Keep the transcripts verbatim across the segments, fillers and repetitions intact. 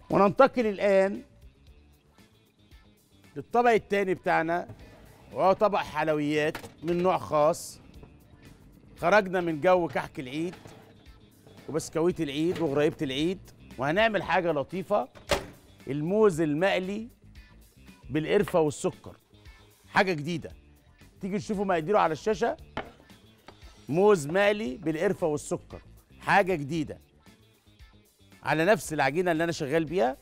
وننتقل الآن للطبق التاني بتاعنا، وهو طبق حلويات من نوع خاص. خرجنا من جو كحك العيد وبسكويت العيد وغريبة العيد، وهنعمل حاجة لطيفة: الموز المقلي بالقرفة والسكر. حاجة جديدة، تيجي تشوفوا مقاديره على الشاشة. موز مقلي بالقرفة والسكر، حاجة جديدة على نفس العجينة اللي أنا شغال بيها،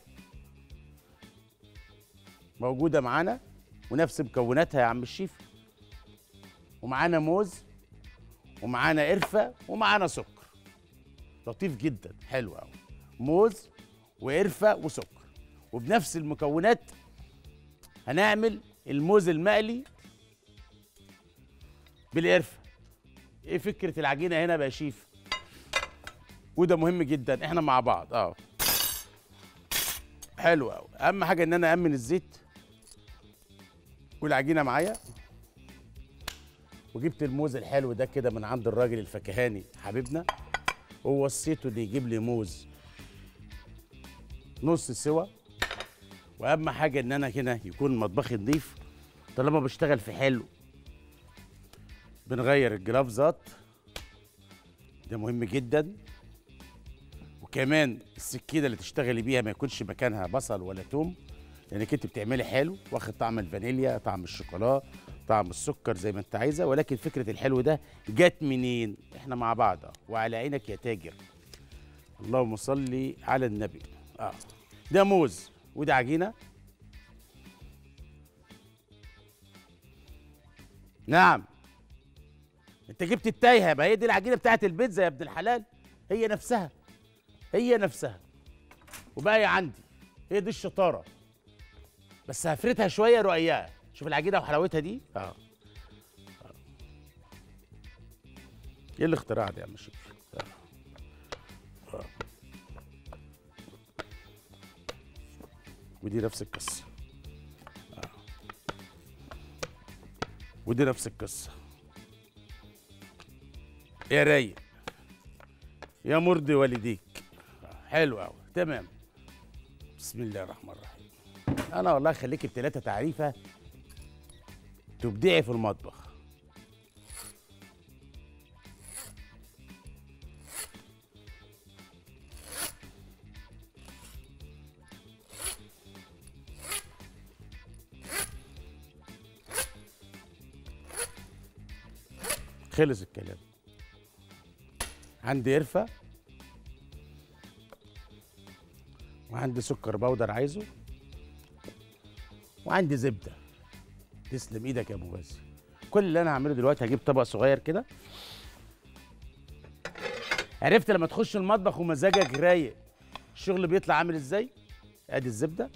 موجودة معانا ونفس مكوناتها يا عم الشيف. ومعانا موز ومعانا قرفة ومعانا سكر. لطيف جدا، حلو قوي. موز وقرفة وسكر، وبنفس المكونات هنعمل الموز المقلي بالقرفة. ايه فكرة العجينة هنا بقى يا شيف؟ وده مهم جدا، احنا مع بعض. اه حلو قوي. اهم حاجة ان انا امن الزيت والعجينة معايا. وجبت الموز الحلو ده كده من عند الراجل الفكهاني حبيبنا، ووصيته انه يجيب لي موز نص سوا. واهم حاجه ان انا هنا يكون مطبخي نضيف، طالما بشتغل في حلو بنغير الجلافزات، ده مهم جدا. وكمان السكينه اللي تشتغلي بيها ما يكونش مكانها بصل ولا توم، لانك انت بتعملي حلو واخد طعم الفانيليا، طعم الشوكولا، طعم السكر، زي ما انت عايزه. ولكن فكره الحلو ده جت منين؟ احنا مع بعض. اه وعلى عينك يا تاجر. اللهم صل على النبي. اه ده موز وده عجينه. نعم، انت جبت التايهه، ما هي دي العجينه بتاعت البيتزا يا ابن الحلال. هي نفسها، هي نفسها وباقي عندي. هي دي الشطاره، بس هفردها شويه رقيقه. شوف العجينه وحلاوتها دي. اه آه. ايه الاختراع ده يا عم شيف؟ آه. آه. ودي نفس القصه. آه. ودي نفس القصه. يا رايق يا مرضي والديك. آه. حلو قوي، تمام. بسم الله الرحمن الرحيم. انا والله خليكي بتلاتة تعريفه تبدعي في المطبخ. خلص الكلام. عندي قرفه وعندي سكر بودر عايزه، وعندي زبده. تسلم ايدك يا ابو باسم. كل اللي انا هعمله دلوقتي هجيب طبق صغير كده. عرفت لما تخش المطبخ ومزاجك رايق الشغل بيطلع عامل ازاي؟ ادي الزبده،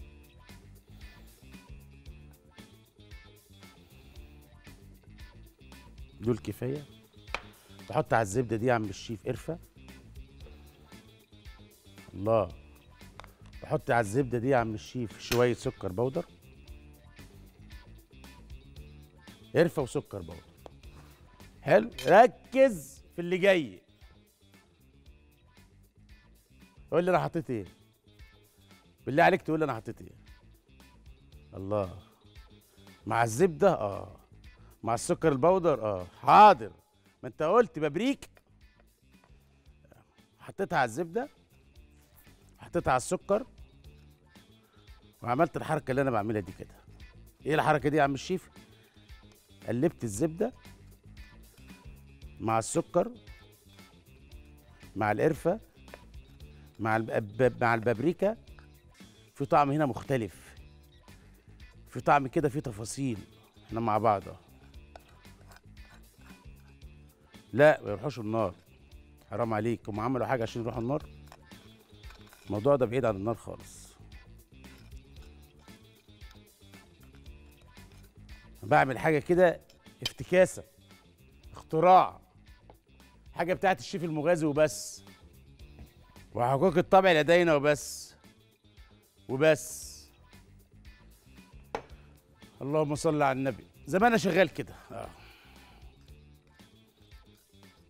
دول كفايه. بحط على الزبده دي يا عم الشيف قرفه. الله. بحط على الزبده دي يا عم الشيف شويه سكر بودر. قرفه وسكر بودر. حلو. ركز في اللي جاي. قول لي انا حطيت ايه. بالله عليك تقول لي انا حطيت ايه. الله. مع الزبده اه مع السكر البودر اه حاضر. ما انت قلت ببريك. حطيتها على الزبده، حطيتها على السكر، وعملت الحركه اللي انا بعملها دي كده. ايه الحركه دي يا عم الشيف؟ قلبت الزبده مع السكر مع القرفه مع الب... مع البابريكا. في طعم هنا مختلف، في طعم كده، في تفاصيل. احنا مع بعض اهو. لا ما يروحوش النار، حرام عليك. هم عملوا حاجه عشان يروحوا النار؟ الموضوع ده بعيد عن النار خالص. بعمل حاجه كده افتكاسه، اختراع، حاجه بتاعت الشيف المغازي وبس، وحقوق الطبع لدينا وبس وبس. اللهم صل على النبي. زي ما انا شغال كده. اه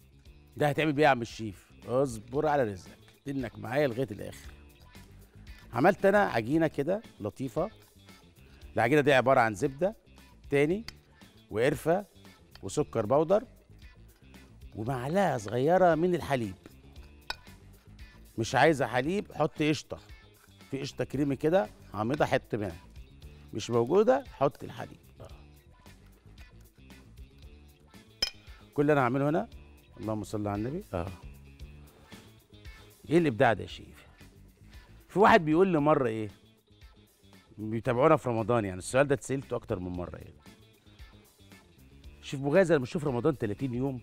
ده هتعمل بيه يا عم الشيف؟ اصبر على رزقك، انك معايا لغايه الاخر. عملت انا عجينه كده لطيفه. العجينه دي عباره عن زبده تاني وقرفه وسكر بودر ومعلقه صغيره من الحليب. مش عايزه حليب حط قشطه، في قشطه كريمي كده عميضه حط منها، مش موجوده حط الحليب. آه. كل اللي انا هعمله هنا، اللهم صل على النبي. اه ايه الابداع ده يا شيف؟ في واحد بيقول لي مره ايه، بيتابعونا في رمضان، يعني السؤال ده اتسالته اكتر من مره يعني، شيف مغازي لما بشوف رمضان ثلاثين يوم،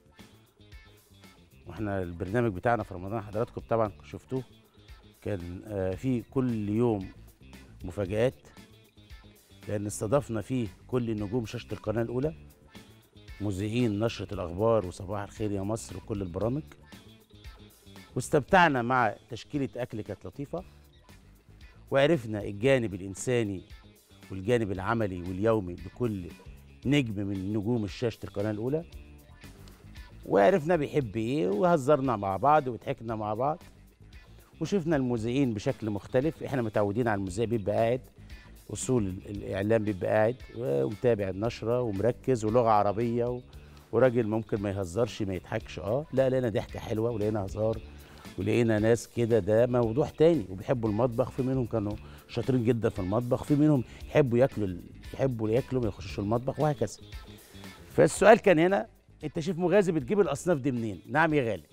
واحنا البرنامج بتاعنا في رمضان حضراتكم طبعا شفتوه، كان آه في كل يوم مفاجآت، لان استضفنا فيه كل نجوم شاشة القناة الأولى، مذيعين نشرة الأخبار وصباح الخير يا مصر وكل البرامج، واستمتعنا مع تشكيلة أكل كانت لطيفة، وعرفنا الجانب الإنساني والجانب العملي واليومي لكل نجم من نجوم شاشة القناة الأولى، وعرفنا بيحب إيه، وهزرنا مع بعض وضحكنا مع بعض، وشفنا المذيعين بشكل مختلف. إحنا متعودين على المذيع بيبقى قاعد، أصول الإعلام بيبقى قاعد ومتابع النشرة ومركز ولغة عربية و... وراجل ممكن ما يهزرش ما يضحكش. اه لا، لقينا ضحكة حلوة ولقينا هزار ولقينا ناس كده، ده موضوع تاني، وبيحبوا المطبخ، في منهم كانوا شاطرين جدا في المطبخ، في منهم يحبوا ياكلوا ال- يحبوا ياكلوا ما يخشوش المطبخ وهكذا. فالسؤال كان هنا، انت شيف مغازي بتجيب الاصناف دي منين؟ نعم يا غالي.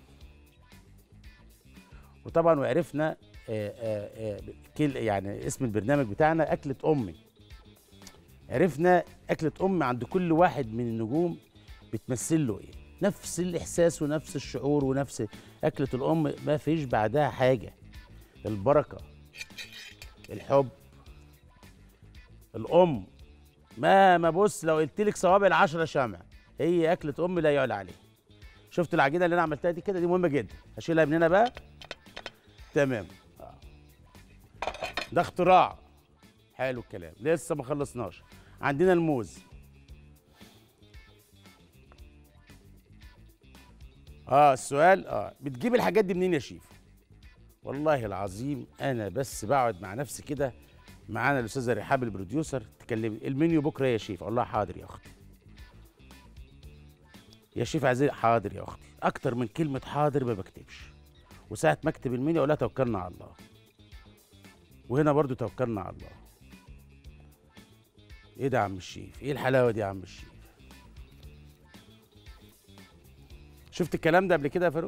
وطبعا وعرفنا آه، آه، آه، كل يعني اسم البرنامج بتاعنا أكلة أمي. عرفنا أكلة أمي عند كل واحد من النجوم بتمثل له إيه، نفس الإحساس ونفس الشعور ونفس أكلة الأم، ما فيش بعدها حاجة. البركة، الحب، الأم، ما ما بص لو قلت لك صوابع العشرة شمع، هي أكلة أمي لا يعلى عليها. شفت العجينة اللي أنا عملتها دي كده، دي مهمة جدا، هشيلها من هنا بقى. تمام. آه. ده اختراع. حلو الكلام، لسه ما خلصناش. عندنا الموز. اه السؤال، اه بتجيب الحاجات دي منين يا شيف؟ والله العظيم انا بس بقعد مع نفسي كده، معانا الاستاذه رحاب البروديوسر تكلمني المنيو بكره يا شيف، اقول لها حاضر يا اختي. يا شيف عايزين، حاضر يا اختي، اكتر من كلمه حاضر ما بكتبش. وساعه ما اكتب المنيو اقول لها توكلنا على الله. وهنا برضو توكلنا على الله. ايه ده يا عم الشيف؟ ايه الحلاوه دي يا عم الشيف؟ شفت الكلام ده قبل كده يا فاروق؟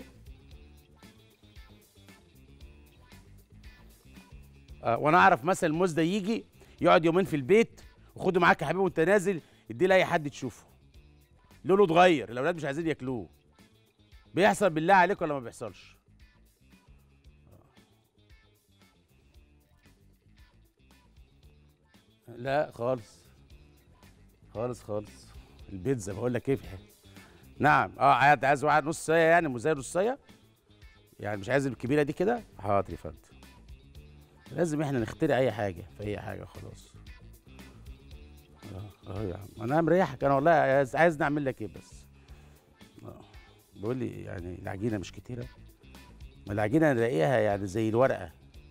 آه وانا اعرف مثلا الموز ده يجي يقعد يومين في البيت، وخده معاك يا حبيبي وانت نازل اديه لاي حد تشوفه، لونه اتغير، الاولاد مش عايزين ياكلوه. بيحصل بالله عليك ولا ما بيحصلش؟ لا خالص خالص خالص. البيتزا بقول لك ايه في حاجة. نعم اه عايز عايز واحد نص سايه، يعني مو زي نص سايه، يعني مش عايز الكبيره دي كده. حاضر يا فندم. لازم احنا نخترع اي حاجه في اي حاجه خلاص. اه اه يا عم انا مريحك، انا والله عايز عايز نعمل لك ايه بس. اه بقول لي يعني العجينه مش كتيره، ما العجينه نلاقيها يعني زي الورقه.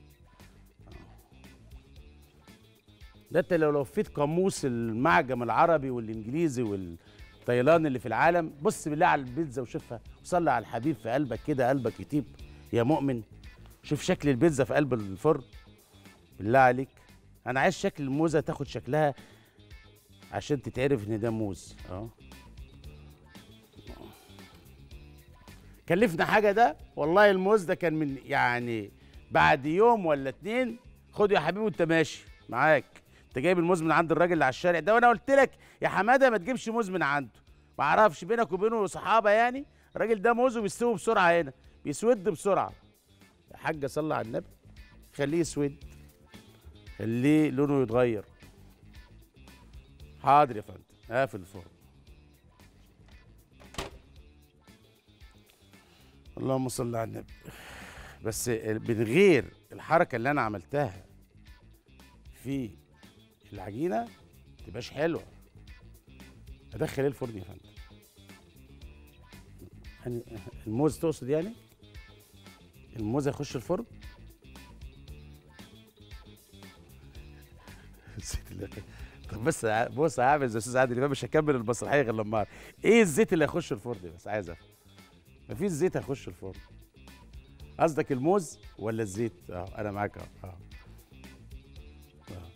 ده انت لو لفيت قاموس المعجم العربي والانجليزي والطيلان اللي في العالم، بص بالله على البيتزا وشوفها، وصلي على الحبيب في قلبك كده، قلبك يطيب يا مؤمن. شوف شكل البيتزا في قلب الفرن بالله عليك. انا عايز شكل الموزه تاخد شكلها عشان تتعرف ان ده موز. اه كلفنا حاجه ده، والله الموز ده كان من يعني بعد يوم ولا اتنين خده يا حبيبي وانت ماشي معاك. انت جايب الموز من عند الراجل اللي على الشارع ده، وانا قلت لك يا حماده ما تجيبش موز من عنده. ما اعرفش بينك وبينه صحابه يعني، الراجل ده موزه بيستوي بسرعه، هنا بيسود بسرعه. يا حاجه صلي على النبي، خليه يسود، خليه لونه يتغير. حاضر يا فندم، قافل الفرن. اللهم صل على النبي. بس من غير الحركه اللي انا عملتها في العجينه تبقاش حلوه. ادخل ايه الفرن يا فندم؟ يعني الموز تقصد يعني؟ الموز هيخش الفرن؟ الزيت اللي طب بس ع- بص هعمل زي استاذ عادل امام، مش هكمل المسرحيه غير لما أعرف. ايه الزيت اللي هيخش الفرن؟ بس عايز افهم. مفيش زيت هيخش الفرن. قصدك الموز ولا الزيت؟ اه انا معاك اهو. اه آه.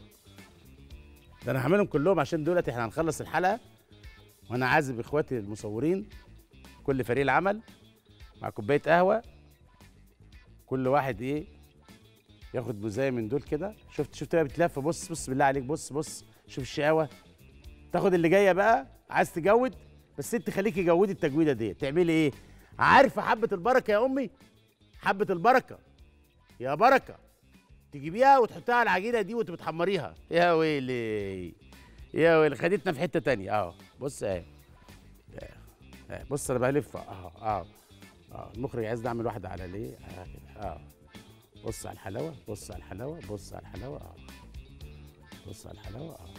ده انا هعملهم كلهم عشان دولت احنا هنخلص الحلقه، وانا عازم اخواتي المصورين كل فريق العمل مع كوبايه قهوه، كل واحد ايه ياخد بوزايه من دول كده. شفت شفت بقى بتلف؟ بص بص بالله عليك، بص بص شوف الشقاوه. تاخد اللي جايه بقى، عايز تجود بس انت خليكي جودي التجويده دي. تعملي ايه؟ عارفه حبه البركه يا امي؟ حبه البركه يا بركه، تجيبيها وتحطها على العجينه دي وانت بتحمريها. يا ويلي يا ويلي، خدتنا في حته تانية اهو. بص اهي اهي. بص انا بلف اهو اهو. اه المخرج عايز نعمل واحده على ليه اه كده اه. بص على الحلاوه، بص على الحلاوه، بص على الحلاوه اه. بص على الحلاوه اه.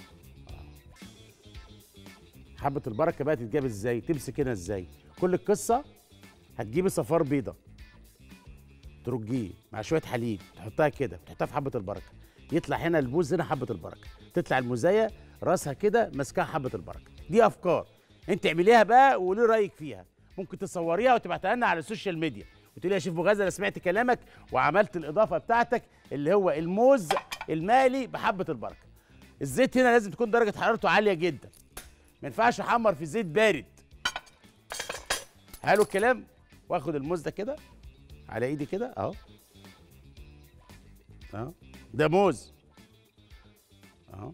حبه البركه بقى تتجاب ازاي؟ تمسك هنا ازاي؟ كل القصه هتجيبي صفار بيضه ترجيه مع شويه حليب، تحطها كده تحطها في حبه البركه، يطلع هنا البوز، هنا حبه البركه، تطلع المزايه راسها كده ماسكاها حبه البركه. دي افكار انت اعمليها بقى وقولي رايك فيها. ممكن تصوريها وتبعتها لنا على السوشيال ميديا وتقولي يا شيف مغازي انا سمعت كلامك وعملت الاضافه بتاعتك اللي هو الموز المالي بحبه البركه. الزيت هنا لازم تكون درجه حرارته عاليه جدا، ما ينفعش احمر في زيت بارد. حلو الكلام. واخد الموز ده كده على ايدي كده اهو اهو، ده موز اهو.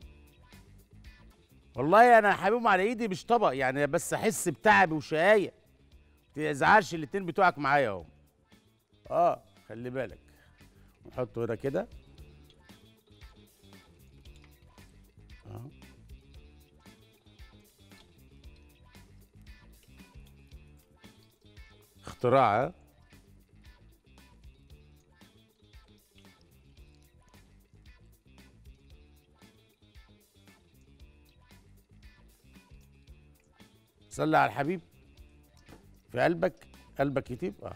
والله انا حاببهم على ايدي مش طبق يعني، بس احس بتعب وشقايه. ما تزعلش الاتنين بتوعك معايا اهو. اه خلي بالك. نحطه هنا كده اهو. اختراع ها؟ صلي على الحبيب في قلبك، قلبك يطيب اه.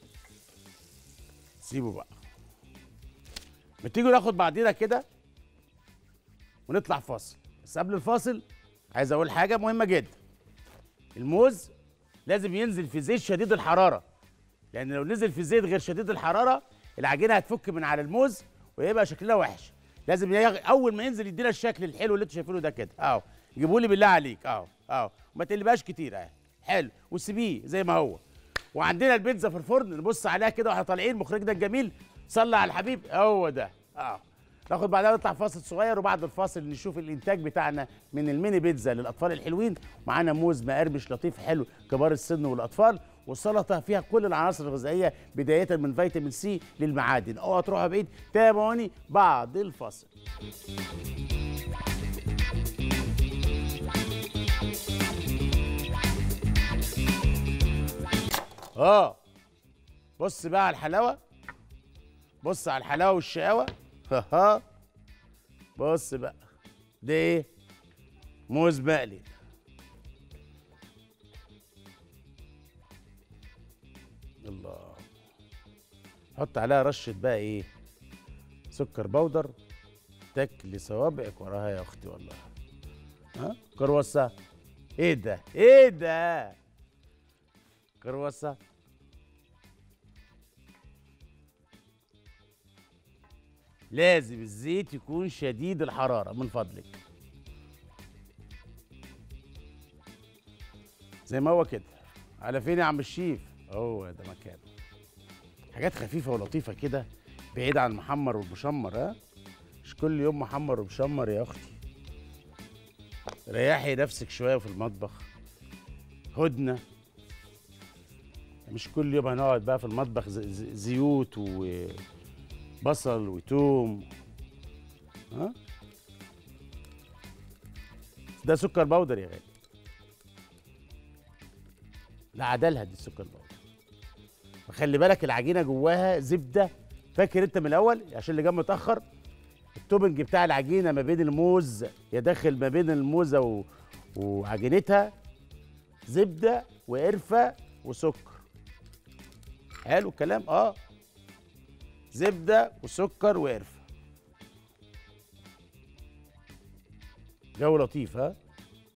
سيبه بقى. ما تيجوا ناخد بعضينا كده ونطلع فاصل، بس قبل الفاصل عايز اقول حاجه مهمه جدا. الموز لازم ينزل في زيت شديد الحراره، لان لو نزل في زيت غير شديد الحراره العجينه هتفك من على الموز ويبقى شكلها وحش. لازم يغ... اول ما ينزل يدينا الشكل الحلو اللي انتوا شايفينه ده كده اهو. جيبوا لي بالله عليك اهو اهو، وما تقلبهاش كتير اهي. حلو، وسيبيه زي ما هو. وعندنا البيتزا في الفرن نبص عليها كده واحنا طالعين، مخرجنا الجميل صلى على الحبيب هو ده اه. ناخد بعدها نطلع فاصل صغير، وبعد الفاصل نشوف الانتاج بتاعنا من الميني بيتزا للاطفال الحلوين. معانا موز مقرمش لطيف حلو كبار السن والاطفال، والسلطه فيها كل العناصر الغذائيه بدايه من فيتامين سي للمعادن. اوعى تروحوا بعيد، تابعوني بعد الفاصل. اه بص بقى على الحلاوه، بص على الحلاوه والشقاوه. ها بص بقى، ده ايه؟ موز مقلي. الله. حط عليها رشه بقى ايه؟ سكر بودر، تاكلي صوابعك وراها يا اختي والله. ها كرواسه. ايه ده ايه ده؟ كرواسه. لازم الزيت يكون شديد الحرارة من فضلك، زي ما هو كده. على فين يا عم الشيف؟ هو ده مكانه. حاجات خفيفة ولطيفة كده، بعيد عن المحمر والمشمر. ها مش كل يوم محمر ومشمر يا اختي. ريحي نفسك شوية في المطبخ، هدنة. مش كل يوم هنقعد بقى في المطبخ زيوت وبصل وتوم. ها ده سكر بودر يا غالي، لا عدلها دي السكر بودر. فخلي بالك العجينه جواها زبده. فاكر انت من الاول عشان اللي جه متاخر، التوبنج بتاع العجينه ما بين الموز يا داخل ما بين الموزه و... وعجينتها زبده وقرفه وسكر. حلو الكلام اه، زبده وسكر وقرفه. جو لطيف ها.